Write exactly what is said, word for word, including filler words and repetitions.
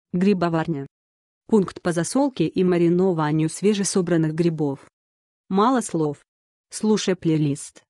Грибоварня. Пункт по засолке и маринованию свежесобранных грибов. Мало слов. Слушай плейлист.